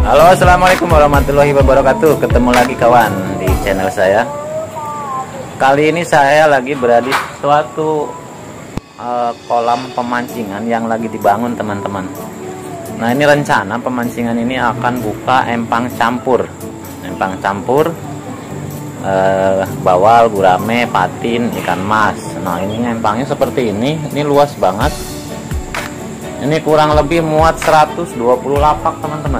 Halo, assalamualaikum warahmatullahi wabarakatuh. Ketemu lagi kawan di channel saya. Kali ini saya lagi berada di suatu kolam pemancingan yang lagi dibangun teman-teman. Nah, ini rencana pemancingan ini akan buka empang campur. Empang campur bawal, gurame, patin, ikan mas. Nah, ini empangnya seperti ini. Ini luas banget. Ini kurang lebih muat 120 lapak teman-teman.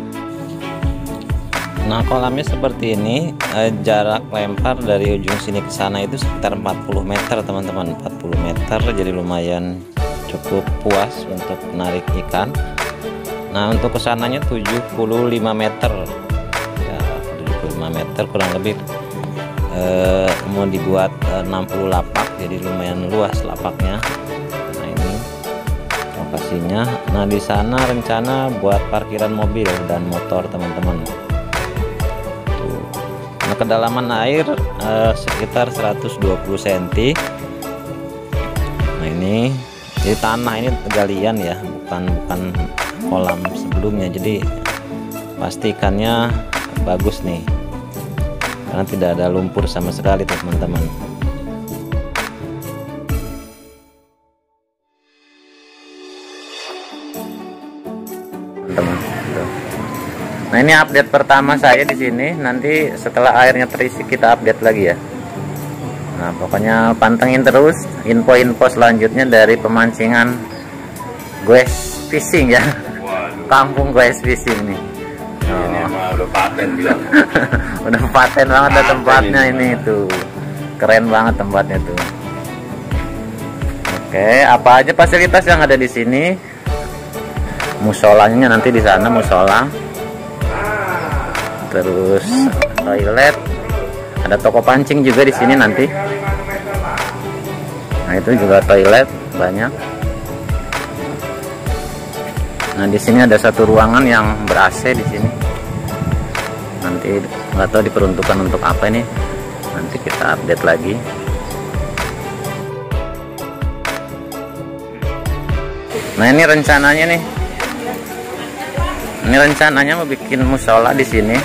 Nah, kolamnya seperti ini. Jarak lempar dari ujung sini ke sana itu sekitar 40 meter teman-teman. 40 meter, jadi lumayan cukup puas untuk menarik ikan. Nah, untuk kesananya 75 meter ya, 75 meter kurang lebih. Mau dibuat 60 lapak, jadi lumayan luas lapaknya. Nah, ini lokasinya. Nah, di sana rencana buat parkiran mobil dan motor teman-teman. Nah, kedalaman air sekitar 120 cm. Nah, ini di tanah, ini galian ya, bukan kolam sebelumnya, jadi pastikannya bagus nih karena tidak ada lumpur sama sekali teman-teman. Nah, ini update pertama saya di sini. Nanti setelah airnya terisi kita update lagi ya. Nah, pokoknya pantengin terus info-info selanjutnya dari pemancingan Goes Fishing ya. Kampung Goes Fishing nih. Ini udah paten bilang. Udah paten banget paten tempatnya ini tuh. Keren banget tempatnya tuh. Oke, apa aja fasilitas yang ada di sini? Musolanya nanti di sana, musola. Terus toilet, ada toko pancing juga di sini nanti. Nah, itu juga toilet banyak. Nah, di sini ada satu ruangan yang ber-AC di sini. Nanti nggak tahu diperuntukkan untuk apa ini. Nanti kita update lagi. Nah, ini rencananya nih. Ini rencananya mau bikin musola di sini.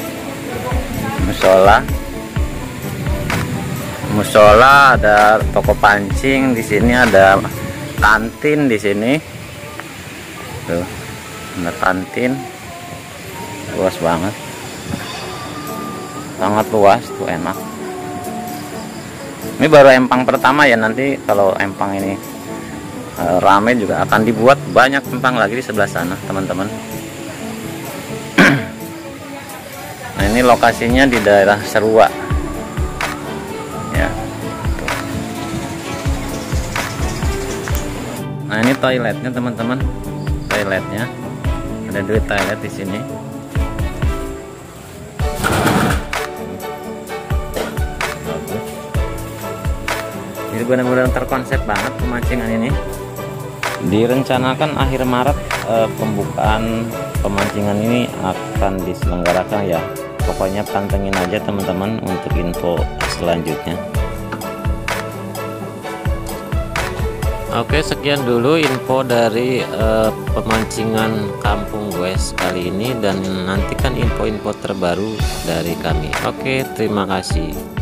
Musola, ada toko pancing di sini, ada kantin di sini. Tuh, ada kantin. Luas banget. Sangat luas tuh, enak. Ini baru empang pertama ya, nanti kalau empang ini rame juga akan dibuat banyak empang lagi di sebelah sana, teman-teman. Nah, ini lokasinya di daerah Serua ya. Nah, ini toiletnya teman-teman. Toiletnya ada dua toilet di sini. Jadi benar-benar terkonsep banget pemancingan ini. Direncanakan akhir Maret pembukaan pemancingan ini akan diselenggarakan ya. Pokoknya pantengin aja teman-teman untuk info selanjutnya. Oke, sekian dulu info dari pemancingan Kampung Goes kali ini, dan nantikan info-info terbaru dari kami. Oke, terima kasih.